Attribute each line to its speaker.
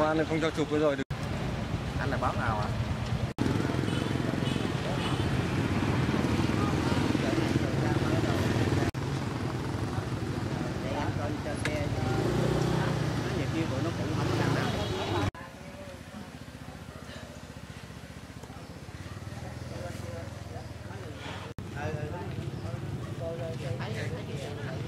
Speaker 1: an này không cho chụp rồi.
Speaker 2: Anh là báo nào ạ? Để anh coi cho xe nó nhiều kia tụi nó cũng không có đằng nào. Thấy